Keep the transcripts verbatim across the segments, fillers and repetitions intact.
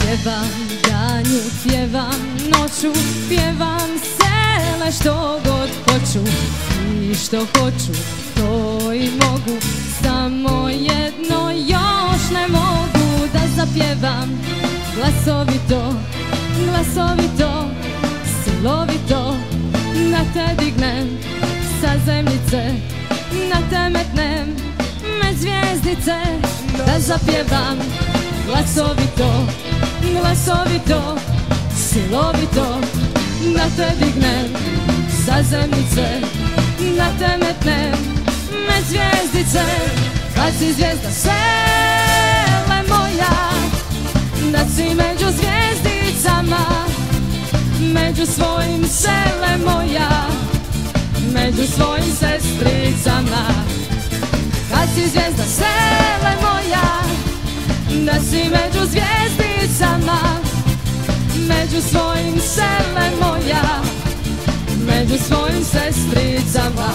Pjevam danju, pjevam noću, pjevam sele što god hoću. I što hoću, to i mogu, samo jedno još ne mogu. Da zapjevam glasovito, glasovito, silovito, da te dignem sa zemljice, da te metnem med zvijezdice. Da zapjevam glasovito, glasovito, silovito, da te dignem sa zemljice, da te metnem med zvijezdice. Kad si zvijezda sele moja, da si među zvijezdicama, među svojim sele moja, među svojim sestricama. Kad si zvijezda sele moja, da si među zvijezdicama, među svojim sele moja, među svojim sestricama.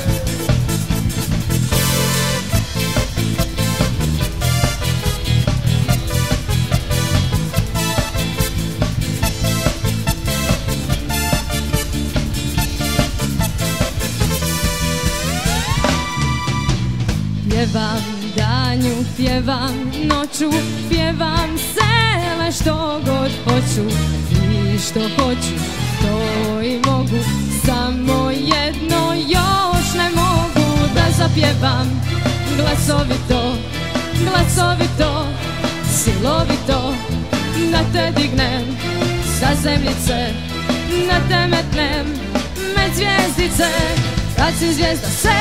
Pjevam danju, pjevam noću, pjevam sele što god hoću. I što hoću, to i mogu, samo jedno još ne mogu. Da zapjevam glasovito, glasovito, silovito, da te dignem sa zemljice, da te metnem med zvijezdice. Kad si zvijezda sele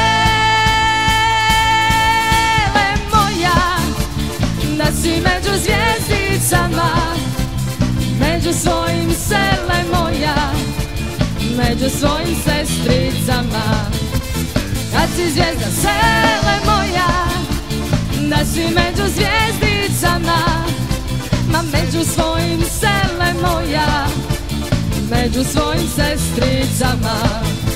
moja, da si među zvijezdicama, među svojim sele moja, među svojim sestricama. Kad si zvijezda sele moja, da si među zvijezdicama, ma među svojim sele moja, među svojim sestricama.